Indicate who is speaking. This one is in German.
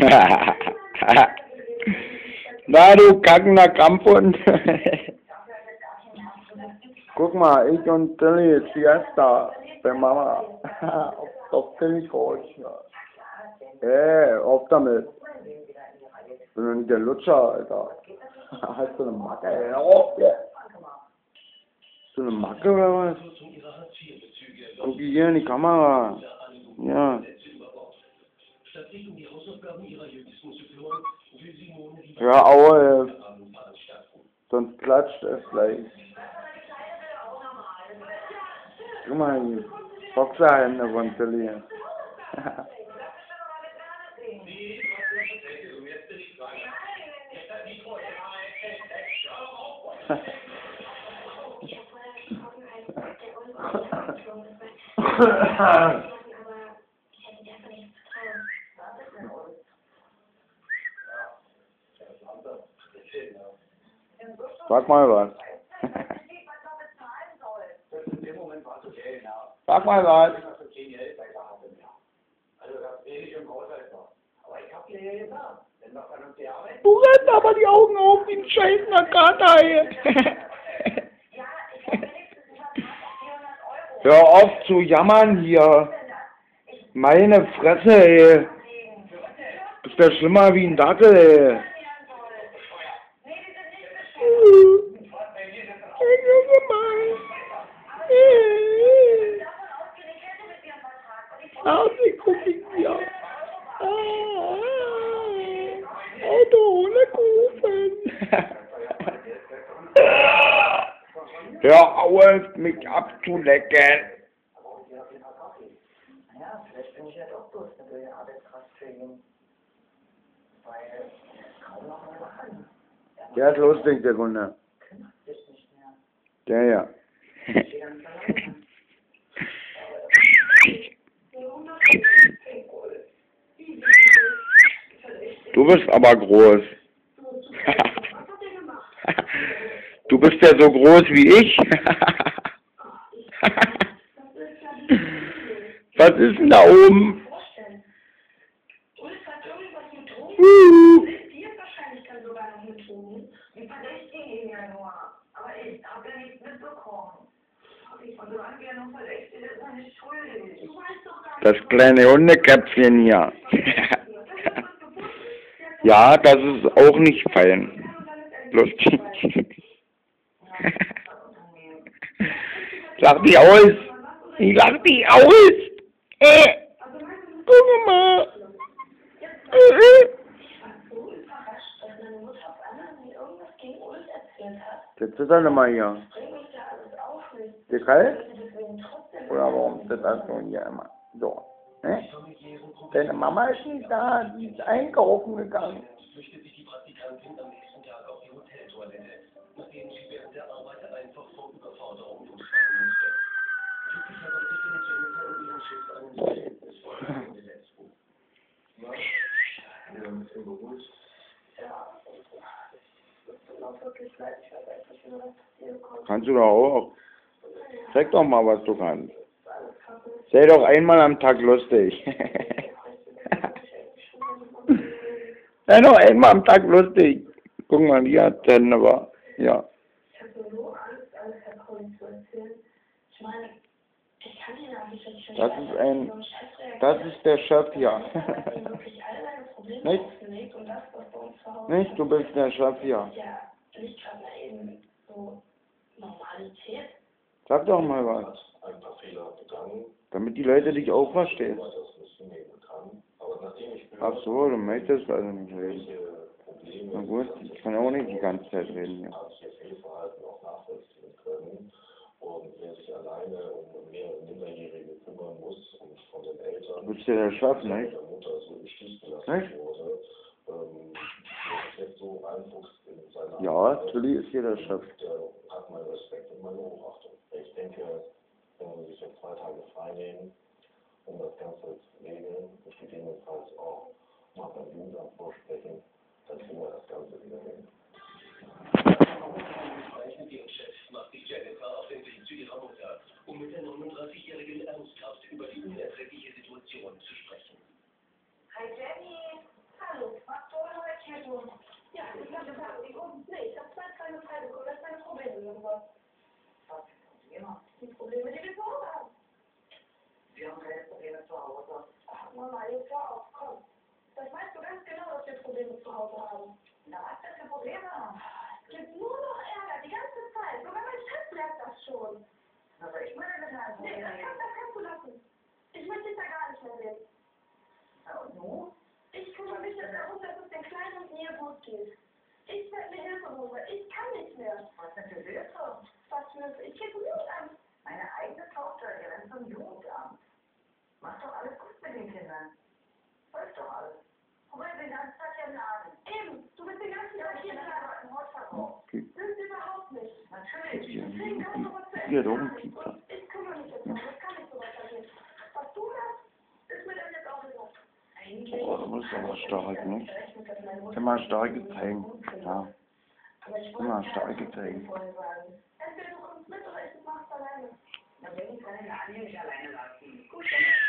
Speaker 1: Na, du kackender Kampfhund. Guck mal, ich und Tilly, Siesta bei Mama. Auf Tilly Couch. Auf damit. Ich bin doch nicht der Lutscher, Alter. Hast du eine Macke, ey? Auf, ja. Hast du eine Macke oder was? Guck hier in die Kamera. Ja. Hör auf, sonst klatscht es gleich. Guck mal, die Boxerhände von Tilly. Sag mal was. Sag mal was. Du rennst aber die Augen auf wie ein scheiß Nakata hier. Hör auf zu jammern hier. Meine Fresse, ey. Ist ja schlimmer wie ein Dackel, ey. Auto ohne Kufen. Hör auf, mich abzulecken.
Speaker 2: Ja, vielleicht bin ich halt auch bloß eine blöde Arbeitskraft für ihn. Weil kaum noch mal an.
Speaker 1: Der ist lustig, der Kunde. Der ja. Du bist aber groß. Du bist ja so groß wie ich. Was ist denn da oben? Das kleine Hundeköpfchen hier. Ja, das ist auch nicht fein. Lustig. Lach die aus. Ich lach die aus. Guck mal. Jetzt ist er nicht mal hier. Ist dir kalt? Oder warum ist das also hier immer? So. Deine Mama ist nicht da, die ist einkaufen gegangen. Kannst du doch auch. Zeig doch mal, was du kannst. Sei doch einmal am Tag lustig. Sei doch einmal am Tag lustig. Guck mal, die hat Hände, aber ja. Das ist der Chef hier. Nicht? Nicht? Du bist der Chef hier. Sag doch mal was. Damit die Leute dich auch verstehen. Ach so, du möchtest also nicht reden. Na gut, ich kann auch nicht die ganze Zeit reden hier. Du bist ja der Chef, nicht? Nicht? Ja, Tilly ist hier der Chef.
Speaker 3: Ich denke, wenn Sie sich jetzt 2 Tage frei nehmen, um das Ganze zu regeln und gegebenenfalls auch mal beim Jugendamt vorsprechen, dann kriegen wir das Ganze wieder hin. Mit ihrem Chef macht sich Jennifer auf den Weg zu ihrer Mutter, um mit der 39-Jährigen ernsthaft über die unerträgliche Situation zu sprechen.
Speaker 2: Hi Jenny, hallo.
Speaker 4: Probleme zu Hause haben.
Speaker 2: Na, was denn für Probleme?
Speaker 4: Es gibt nur noch Ärger, die ganze Zeit. Sogar mein Chef merkt das schon.
Speaker 2: Aber ich meine mit einem
Speaker 4: Nee, das kannst du lassen. Ich möchte dich da gar nicht mehr sehen.
Speaker 2: Na und nun?
Speaker 4: Ich kümmere mich jetzt darum, dass es den Kleinen und mir gut geht. Ich werde mir Hilfe holen, weil ich kann nicht mehr.
Speaker 2: Was denn für Hilfe?
Speaker 4: Was für Hilfe? Ich gehe zum Jugendamt.
Speaker 2: Meine eigene Tochter, die rennt zum Jugendamt. Mach doch alles gut mit den Kindern. Läuft doch alles. Probier den ganzen Tag hier im Laden.
Speaker 4: Eben, du bist den ganzen Tag hier dran.
Speaker 2: im Hausverbot.
Speaker 1: Okay.
Speaker 4: Sind überhaupt nicht.
Speaker 2: Natürlich.
Speaker 4: Deswegen kannst du was zu
Speaker 1: Ja,
Speaker 4: essen
Speaker 1: darum
Speaker 4: haben.
Speaker 1: geht's.
Speaker 4: Und ich kümmere mich jetzt darum. Das kann nicht so weitergehen. Was du machst, ist mir dann jetzt auch egal.
Speaker 1: Oh, du bist aber stark, ne? Immer starke Zeigen. Ja. Immer starke Zeigen.
Speaker 4: Entweder du kommst mit oder ich mach's alleine.
Speaker 2: Dann will ich keine Annie nicht alleine lassen.
Speaker 4: Gut, dann